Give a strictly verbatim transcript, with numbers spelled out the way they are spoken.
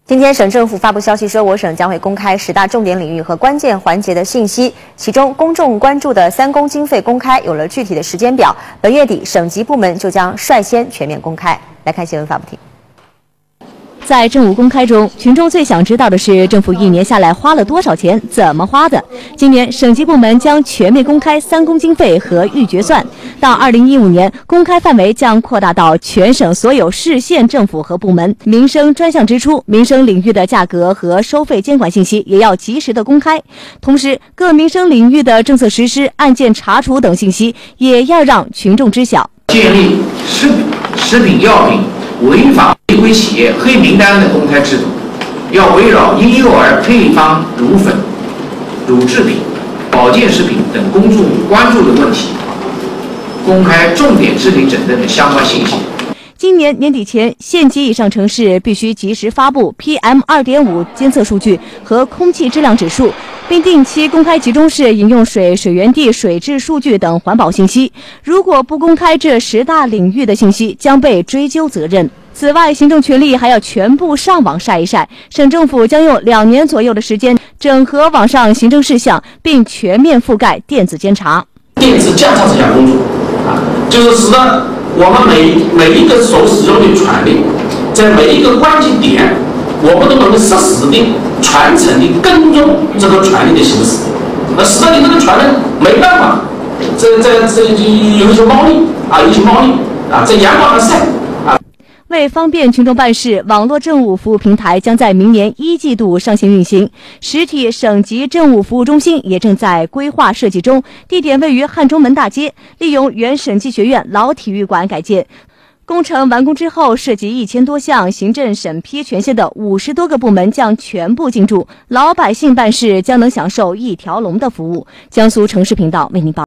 今天，省政府发布消息说，我省将会公开十大重点领域和关键环节的信息，其中公众关注的三公经费公开有了具体的时间表，本月底省级部门就将率先全面公开。来看新闻发布厅。 在政务公开中，群众最想知道的是政府一年下来花了多少钱，怎么花的。今年，省级部门将全面公开三公经费和预决算。到二零一五年，公开范围将扩大到全省所有市县政府和部门。民生专项支出、民生领域的价格和收费监管信息也要及时的公开。同时，各民生领域的政策实施、案件查处等信息也要让群众知晓。 建立食食品药品 违法违规企业黑名单的公开制度，要围绕婴幼儿配方乳粉、乳制品、保健食品等公众关注的问题，公开重点治理诊断的相关信息。 今年年底前，县级以上城市必须及时发布 P M 二点五 监测数据和空气质量指数，并定期公开集中式饮用水、水源地水质数据等环保信息。如果不公开这十大领域的信息，将被追究责任。此外，行政权力还要全部上网晒一晒。省政府将用两年左右的时间整合网上行政事项，并全面覆盖电子监察。 电子监察这项工作啊，就是使得 我们每每一个所使用的权利，在每一个关键点，我们都能够实时的、全程的跟踪这个权利的行使。那使得你这个权利没办法，这这这有一些猫腻啊，有一些猫腻啊，在阳光上晒啊。 为方便群众办事，网络政务服务平台将在明年一季度上线运行。实体省级政务服务中心也正在规划设计中，地点位于汉中门大街，利用原审计学院老体育馆改建。工程完工之后，涉及一千多项行政审批权限的五十多个部门将全部进驻，老百姓办事将能享受一条龙的服务。江苏城市频道为您报。